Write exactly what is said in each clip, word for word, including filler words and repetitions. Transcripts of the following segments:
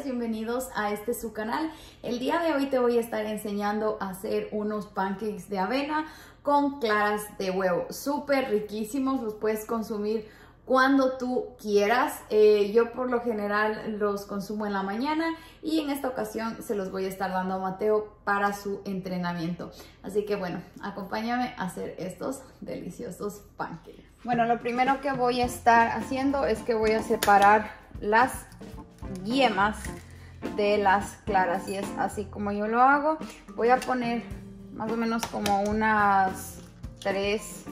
bienvenidos a este su canal. El día de hoy te voy a estar enseñando a hacer unos pancakes de avena con claras de huevo. Súper riquísimos, los puedes consumir cuando tú quieras. Eh, yo por lo general los consumo en la mañana y en esta ocasión se los voy a estar dando a Mateo para su entrenamiento. Así que bueno, acompáñame a hacer estos deliciosos pancakes. Bueno, lo primero que voy a estar haciendo es que voy a separar las yemas de las claras y es así como yo lo hago. Voy a poner más o menos como unas tres,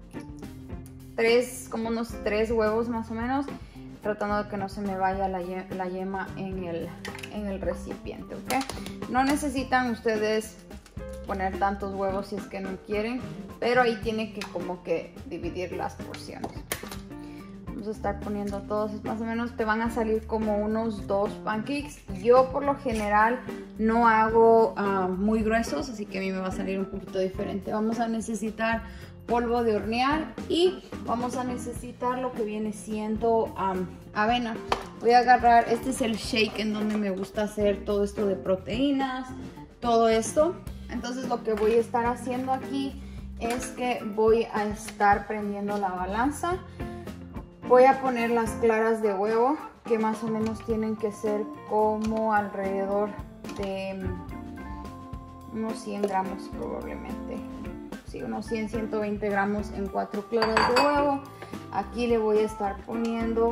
tres como unos tres huevos más o menos, tratando de que no se me vaya la, ye la yema en el, en el recipiente, ¿ok? No necesitan ustedes poner tantos huevos si es que no quieren, pero ahí tiene que como que dividir las porciones. Vamos a estar poniendo todos, más o menos te van a salir como unos dos pancakes. Yo por lo general no hago uh, muy gruesos, así que a mí me va a salir un poquito diferente. Vamos a necesitar polvo de hornear y vamos a necesitar lo que viene siendo um, avena. Voy a agarrar, este es el shake en donde me gusta hacer todo esto de proteínas, todo esto. Entonces lo que voy a estar haciendo aquí es que voy a estar prendiendo la balanza. Voy a poner las claras de huevo, que más o menos tienen que ser como alrededor de unos cien gramos probablemente. Sí, unos cien, ciento veinte gramos en cuatro claras de huevo. Aquí le voy a estar poniendo,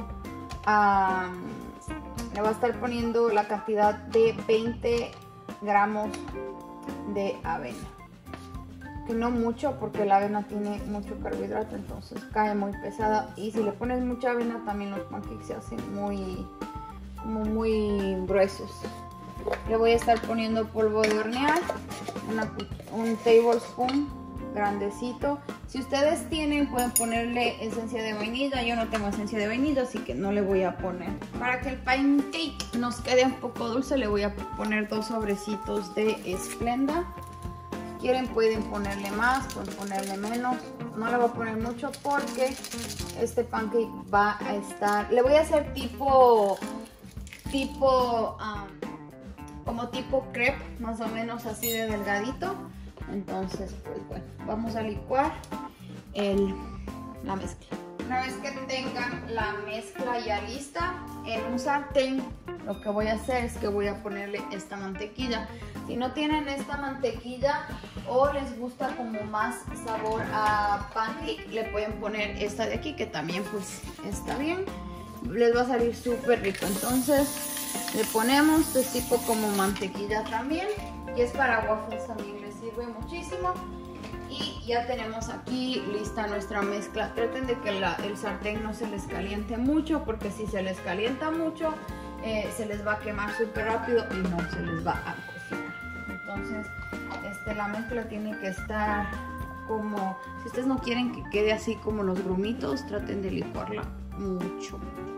um, le voy a estar poniendo la cantidad de veinte gramos de avena. Que no mucho porque la avena tiene mucho carbohidrato, entonces cae muy pesada. Y si le pones mucha avena también los pancakes se hacen muy, como muy gruesos. Le voy a estar poniendo polvo de hornear, una, un tablespoon grandecito. Si ustedes tienen, pueden ponerle esencia de vainilla. Yo no tengo esencia de vainilla, así que no le voy a poner. Para que el pancake nos quede un poco dulce, le voy a poner dos sobrecitos de Splenda. Si quieren, pueden ponerle más, pueden ponerle menos. No le voy a poner mucho porque este pancake va a estar... Le voy a hacer tipo... tipo... Um, como tipo crepe, más o menos así de delgadito. Entonces, pues bueno, vamos a licuar el, la mezcla. Una vez que tengan la mezcla ya lista, en un sartén lo que voy a hacer es que voy a ponerle esta mantequilla. Si no tienen esta mantequilla o les gusta como más sabor a pancake, le pueden poner esta de aquí, que también pues está bien. Les va a salir súper rico. Entonces le ponemos de tipo como mantequilla también, y es para waffles también, les sirve muchísimo. Y ya tenemos aquí lista nuestra mezcla. Traten de que la, el sartén no se les caliente mucho, porque si se les calienta mucho eh, se les va a quemar súper rápido y no se les va a cocinar. Entonces este, la mezcla tiene que estar como, si ustedes no quieren que quede así como los grumitos, traten de licuarla mucho.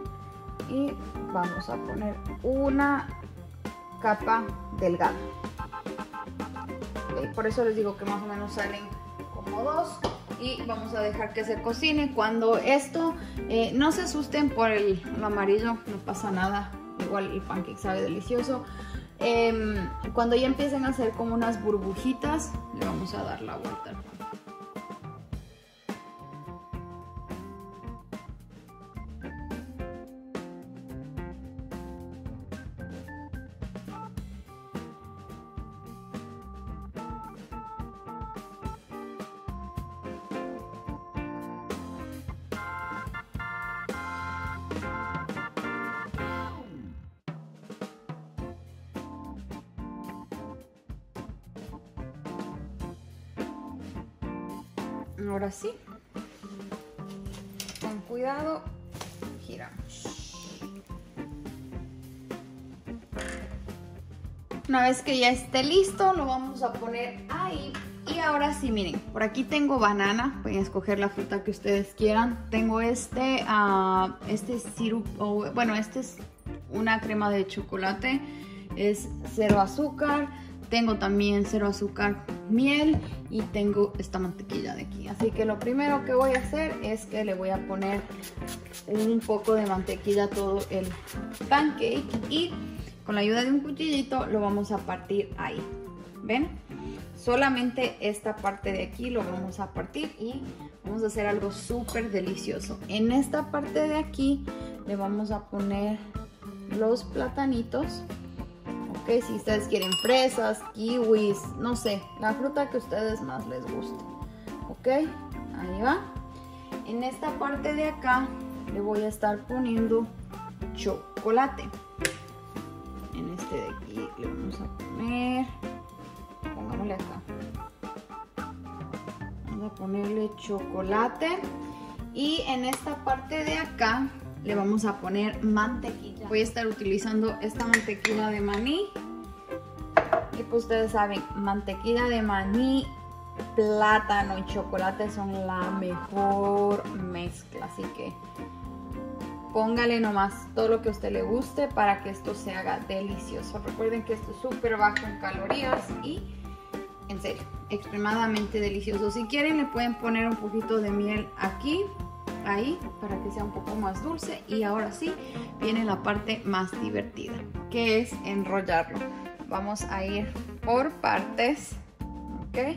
Y vamos a poner una capa delgada. Okay, por eso les digo que más o menos salen como dos. Y vamos a dejar que se cocine. Cuando esto, eh, no se asusten por el, el amarillo, no pasa nada. Igual el pancake sabe delicioso. Eh, cuando ya empiecen a hacer como unas burbujitas, le vamos a dar la vuelta al pan. Ahora sí, con cuidado, giramos. Una vez que ya esté listo, lo vamos a poner ahí. Y ahora sí, miren, por aquí tengo banana, pueden escoger la fruta que ustedes quieran. Tengo este, uh, este sirup, oh, bueno, este es una crema de chocolate, es cero azúcar. Tengo también cero azúcar, miel y tengo esta mantequilla de aquí. Así que lo primero que voy a hacer es que le voy a poner un poco de mantequilla a todo el pancake y con la ayuda de un cuchillito lo vamos a partir ahí. ¿Ven? Solamente esta parte de aquí lo vamos a partir y vamos a hacer algo súper delicioso. En esta parte de aquí le vamos a poner los platanitos. Ok, si ustedes quieren fresas, kiwis, no sé, la fruta que a ustedes más les guste. Ok, ahí va. En esta parte de acá le voy a estar poniendo chocolate. En este de aquí le vamos a poner, pongámosle acá, vamos a ponerle chocolate. Y en esta parte de acá le vamos a poner mantequilla. Voy a estar utilizando esta mantequilla de maní. Y pues ustedes saben, mantequilla de maní, plátano y chocolate son la mejor mezcla. Así que póngale nomás todo lo que a usted le guste para que esto se haga delicioso. Recuerden que esto es súper bajo en calorías y en serio, extremadamente delicioso. Si quieren le pueden poner un poquito de miel aquí, ahí, para que sea un poco más dulce. Y ahora sí, viene la parte más divertida, que es enrollarlo. Vamos a ir por partes, ¿ok?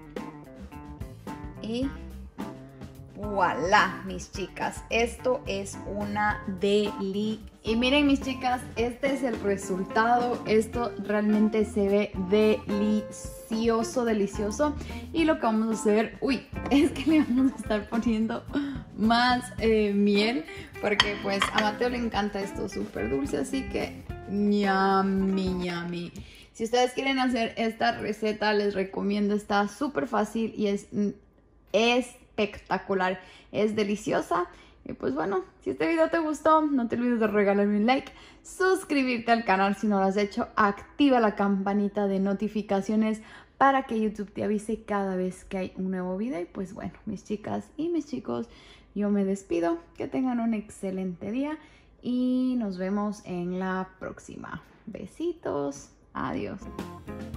Y voilà, mis chicas, esto es una delicia. Y miren, mis chicas, este es el resultado. Esto realmente se ve delicioso, delicioso. Y lo que vamos a hacer, uy, es que le vamos a estar poniendo más eh, miel, porque pues a Mateo le encanta esto súper dulce, así que ñami, ñami. Si ustedes quieren hacer esta receta, les recomiendo, está súper fácil y es espectacular, es deliciosa. Y pues bueno, si este video te gustó, no te olvides de regalarme un like, suscribirte al canal si no lo has hecho, activa la campanita de notificaciones para que YouTube te avise cada vez que hay un nuevo video. Y pues bueno, mis chicas y mis chicos, yo me despido, que tengan un excelente día y nos vemos en la próxima. Besitos, adiós.